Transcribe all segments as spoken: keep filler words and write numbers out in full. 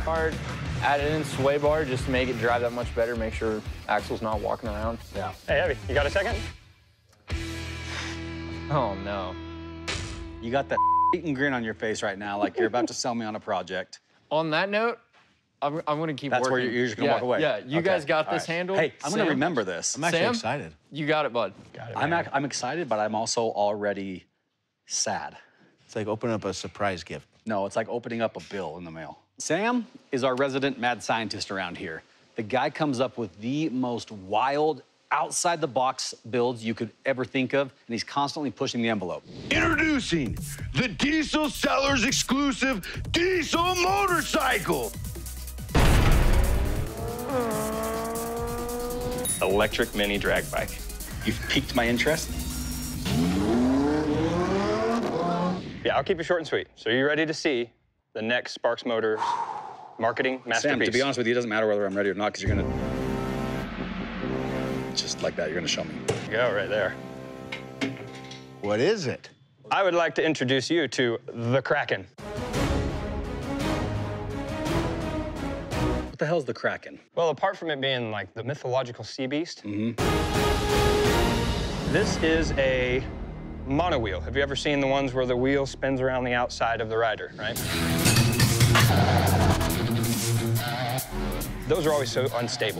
hard. Added in sway bar just to make it drive that much better, make sure axle's not walking around. Yeah. Hey, Heavy, you got a second? Oh, no. You got that eating grin on your face right now, like you're about to sell me on a project. On that note, I'm, I'm going to keep That's working. where you're, you're just going to yeah, walk away? Yeah, you Okay. guys got All this right. handled. Hey, I'm going to Sam? remember this. I'm actually Sam? excited. You got it, bud. Got it, I'm, man. ac I'm excited, but I'm also already sad. It's like opening up a surprise gift. No, it's like opening up a bill in the mail. Sam is our resident mad scientist around here. The guy comes up with the most wild, outside-the-box builds you could ever think of, and he's constantly pushing the envelope. Introducing the Diesel Sellers exclusive diesel motorcycle. Electric mini drag bike. You've piqued my interest. Yeah, I'll keep it short and sweet. So are you ready to see the next Sparks Motors marketing masterpiece? Sam, to be honest with you, it doesn't matter whether I'm ready or not, because you're gonna, just like that, you're gonna show me. Go right there. What is it? I would like to introduce you to the Kraken. What the hell's the Kraken? Well, apart from it being like the mythological sea beast, Mm-hmm. this is a monowheel. Have you ever seen the ones where the wheel spins around the outside of the rider, right? Those are always so unstable.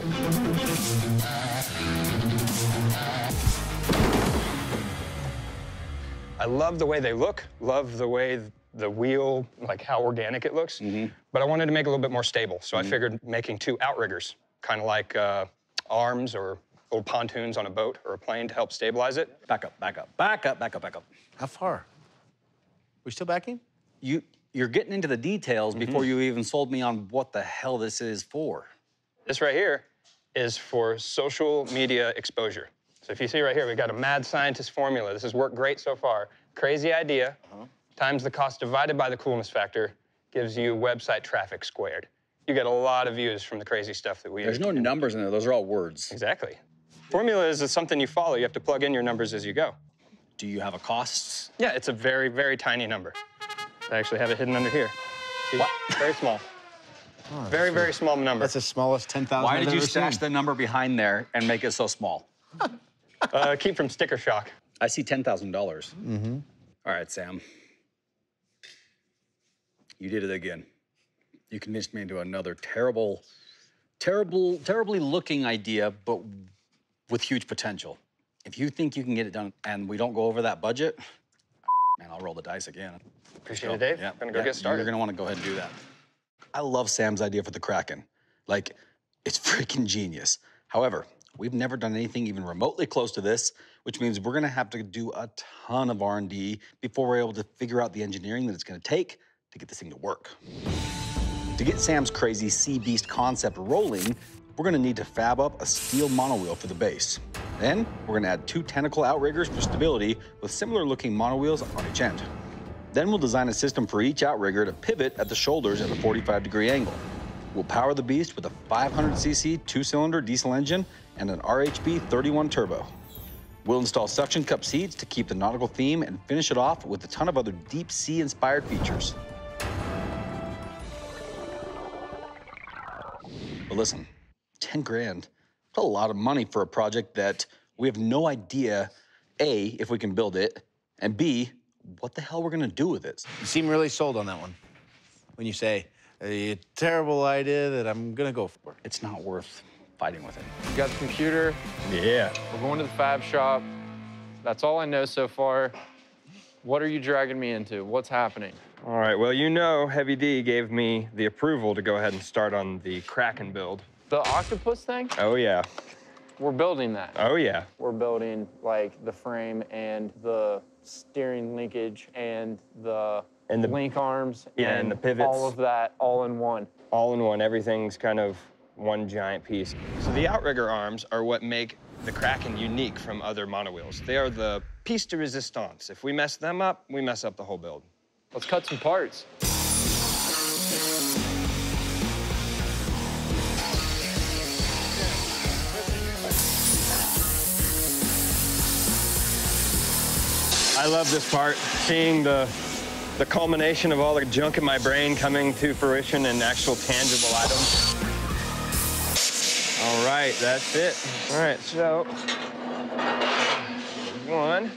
I love the way they look, love the way the wheel, like how organic it looks, Mm-hmm. but I wanted to make it a little bit more stable. So I figured making two outriggers, kind of like uh, arms or little pontoons on a boat or a plane to help stabilize it. Back up, back up, back up, back up, back up. How far? We still backing? You, you're getting into the details Mm-hmm. before you even sold me on what the hell this is for. This right here is for social media exposure. So if you see right here, we've got a mad scientist formula. This has worked great so far. Crazy idea, Uh-huh. times the cost divided by the coolness factor gives you website traffic squared. You get a lot of views from the crazy stuff that we There's no numbers in there, those are all words. Exactly. Formula is something you follow. You have to plug in your numbers as you go. Do you have a cost? Yeah, it's a very, very tiny number. I actually have it hidden under here. See? What? Very small. very, very small number. That's the smallest ten thousand Why I've did you ever stash seen. the number behind there and make it so small? uh, keep from sticker shock. I see ten thousand dollars. Mm-hmm. All right, Sam. You did it again. You convinced me into another terrible, terrible, terribly looking idea, but with huge potential. If you think you can get it done and we don't go over that budget, man, I'll roll the dice again. Appreciate it, Dave. Yeah, Gonna go yeah, get started. You're gonna wanna go ahead and do that. I love Sam's idea for the Kraken. Like, it's freaking genius. However, we've never done anything even remotely close to this, which means we're gonna have to do a ton of R and D before we're able to figure out the engineering that it's gonna take to get this thing to work. To get Sam's crazy Sea Beast concept rolling, we're gonna need to fab up a steel monowheel for the base. Then, we're gonna add two tentacle outriggers for stability with similar looking monowheels on each end. Then we'll design a system for each outrigger to pivot at the shoulders at a forty-five degree angle. We'll power the beast with a five hundred c c two-cylinder diesel engine and an R H B thirty-one turbo. We'll install suction cup seats to keep the nautical theme and finish it off with a ton of other deep sea inspired features. But listen, ten grand, that's a lot of money for a project that we have no idea, A, if we can build it, and B, what the hell we're gonna do with it. You seem really sold on that one. When you say, a terrible idea that I'm gonna go for. It's not worth fighting with it. You got the computer. Yeah. We're going to the fab shop. That's all I know so far. What are you dragging me into? What's happening? All right, well, you know Heavy D gave me the approval to go ahead and start on the Kraken build. The octopus thing? Oh, yeah. We're building that. Oh, yeah. We're building like the frame and the steering linkage and the, And the- link arms yeah, and the pivots. all of that all in one. All in one, everything's kind of one giant piece. So the outrigger arms are what make the Kraken unique from other monowheels. They are the piece de resistance. If we mess them up, we mess up the whole build. Let's cut some parts. I love this part, seeing the the culmination of all the junk in my brain coming to fruition in actual tangible items. All right, that's it. All right, so one.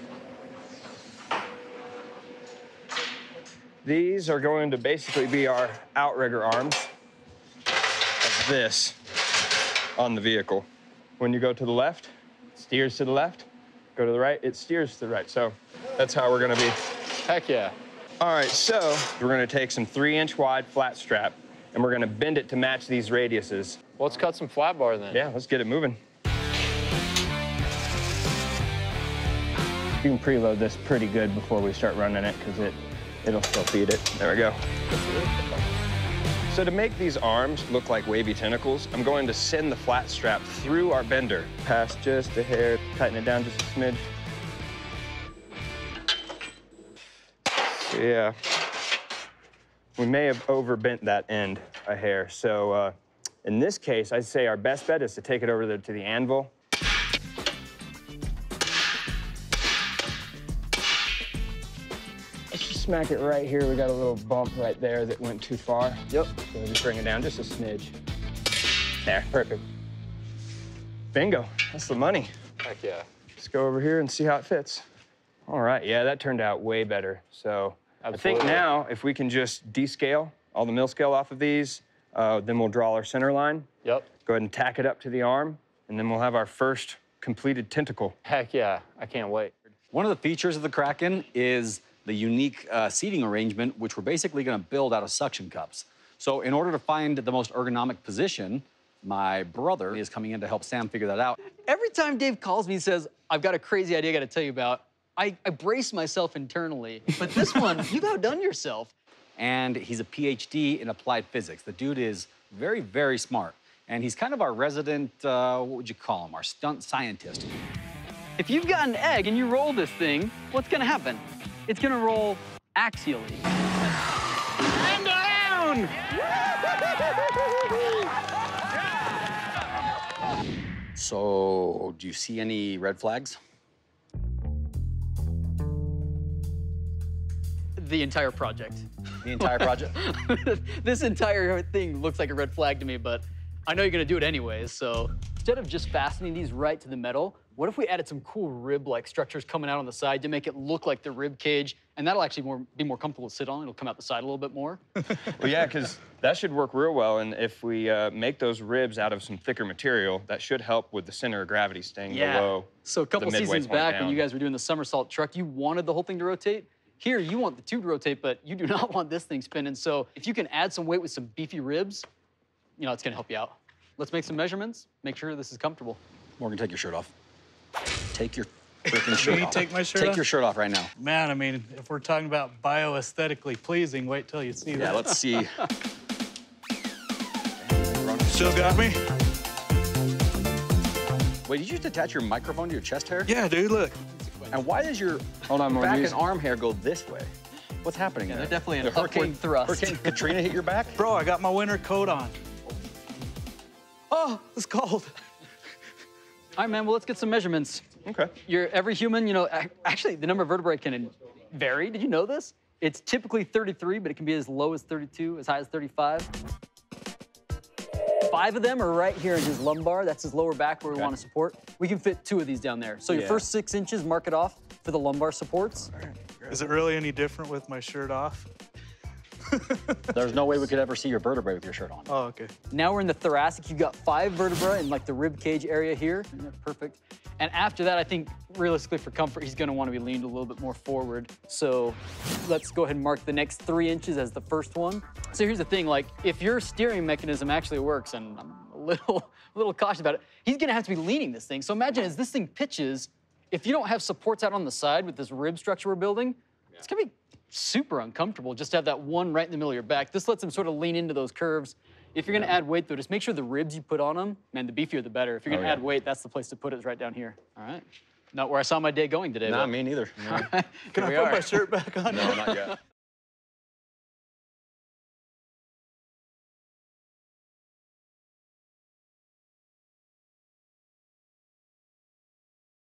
These are going to basically be our outrigger arms of this on the vehicle. When you go to the left, it steers to the left. Go to the right, it steers to the right. So that's how we're gonna be. Heck yeah. All right, so we're gonna take some three inch wide flat strap and we're gonna bend it to match these radiuses. Well, let's cut some flat bar then. Yeah, let's get it moving. You can preload this pretty good before we start running it because it, it'll still feed it. There we go. So to make these arms look like wavy tentacles, I'm going to send the flat strap through our bender. Past just a hair, tighten it down just a smidge. So yeah, we may have overbent that end a hair. So uh, in this case, I'd say our best bet is to take it over there to the anvil. Let's just smack it right here. We got a little bump right there that went too far. Yep. So we'll just bring it down just a smidge. There, perfect. Bingo, that's the money. Heck yeah. Let's go over here and see how it fits. All right, yeah, that turned out way better. So Absolutely. I think now if we can just descale all the mill scale off of these, uh, then we'll draw our center line. Yep. Go ahead and tack it up to the arm, and then we'll have our first completed tentacle. Heck yeah. I can't wait. One of the features of the Kraken is the unique uh, seating arrangement, which we're basically gonna build out of suction cups. So in order to find the most ergonomic position, my brother is coming in to help Sam figure that out. Every time Dave calls me and says, I've got a crazy idea I gotta tell you about, I, I brace myself internally. But this one, you've outdone yourself. And he's a P H D in applied physics. The dude is very, very smart. And he's kind of our resident, uh, what would you call him, our stunt scientist. If you've got an egg and you roll this thing, what's gonna happen? It's gonna roll axially. And down! So, do you see any red flags? The entire project. The entire project? This entire thing looks like a red flag to me, but I know you're gonna do it anyways, so instead of just fastening these right to the metal, what if we added some cool rib-like structures coming out on the side to make it look like the rib cage, and that'll actually more, be more comfortable to sit on. It'll come out the side a little bit more. Well, yeah, because that should work real well, and if we uh, make those ribs out of some thicker material, that should help with the center of gravity staying below. So a couple the midway seasons point back down. when you guys were doing the somersault truck, you wanted the whole thing to rotate. Here, you want the tube to rotate, but you do not want this thing spinning. So if you can add some weight with some beefy ribs, you know, it's gonna help you out. Let's make some measurements, make sure this is comfortable. Morgan, take your shirt off. Take your freaking shirt Me off. take my shirt Take off? your shirt off right now. Man, I mean, if we're talking about bioaesthetically pleasing, wait till you see Yeah, that. let's see. Still got me? Wait, did you just attach your microphone to your chest hair? Yeah, dude, look. And why does your Hold on, back Maurice. and arm hair go this way? What's happening Yeah, there? they're definitely an The hurricane, upward thrust. Hurricane Katrina hit your back? Bro, I got my winter coat on. Oh, it's cold. All right, man, well, let's get some measurements. Okay. You're, every human, you know, ac- actually, the number of vertebrae can vary. Did you know this? It's typically thirty-three, but it can be as low as thirty-two, as high as thirty-five. Five of them are right here in his lumbar. That's his lower back where we want to support. We can fit two of these down there. So your Yeah. first six inches, mark it off for the lumbar supports. Is it really any different with my shirt off? There's no way we could ever see your vertebrae with your shirt on. Oh, okay. Now we're in the thoracic. You've got five vertebrae in like the rib cage area here. That's perfect. And after that, I think realistically for comfort, he's gonna wanna be leaned a little bit more forward. So let's go ahead and mark the next three inches as the first one. So here's the thing, like if your steering mechanism actually works, and I'm a little, a little cautious about it, he's gonna have to be leaning this thing. So imagine as this thing pitches, if you don't have supports out on the side with this rib structure we're building, it's gonna be super uncomfortable just to have that one right in the middle of your back. This lets him sort of lean into those curves. If you're gonna add weight though, just make sure the ribs you put on them, man, the beefier the better. If you're gonna Oh, yeah. add weight, that's the place to put it, is right down here. All right. Not where I saw my day going today. Not but me neither. Can I we put are. my shirt back on? No, not yet.